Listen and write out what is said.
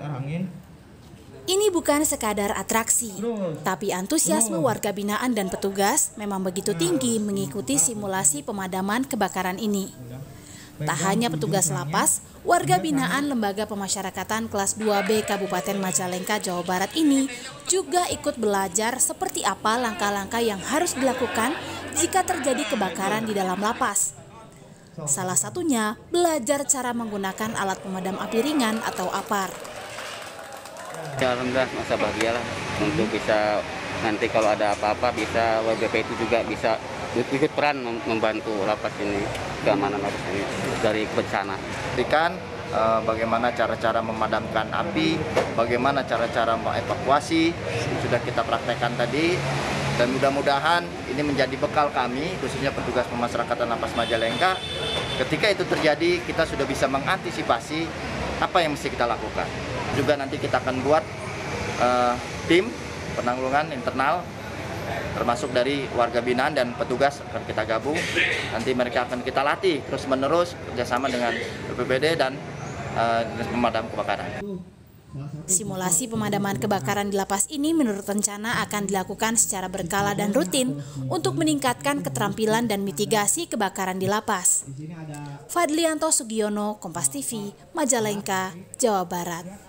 Ini bukan sekadar atraksi, tapi antusiasme warga binaan dan petugas memang begitu tinggi mengikuti simulasi pemadaman kebakaran ini. Tak hanya petugas lapas, warga binaan Lembaga Pemasyarakatan kelas 2B Kabupaten Majalengka, Jawa Barat ini juga ikut belajar seperti apa langkah-langkah yang harus dilakukan jika terjadi kebakaran di dalam lapas. Salah satunya belajar cara menggunakan alat pemadam api ringan atau APAR. Alhamdulillah, masa bahagia lah untuk bisa nanti kalau ada apa-apa bisa WBP itu juga bisa ikut peran membantu lapas ini, keamanan lapas ini dari bencana. Bagaimana cara-cara memadamkan api, bagaimana cara-cara mengevakuasi, sudah kita praktekkan tadi. Dan mudah-mudahan ini menjadi bekal kami, khususnya petugas pemasyarakatan Lapas Majalengka. Ketika itu terjadi, kita sudah bisa mengantisipasi apa yang mesti kita lakukan. Juga nanti kita akan buat tim penanggulangan internal, termasuk dari warga binaan dan petugas akan kita gabung. Nanti mereka akan kita latih terus-menerus kerjasama dengan BPBD dan Dinas Pemadam Kebakaran. Simulasi pemadaman kebakaran di lapas ini menurut rencana akan dilakukan secara berkala dan rutin untuk meningkatkan keterampilan dan mitigasi kebakaran di lapas. Fadlianto Sugiono, Kompas TV, Majalengka, Jawa Barat.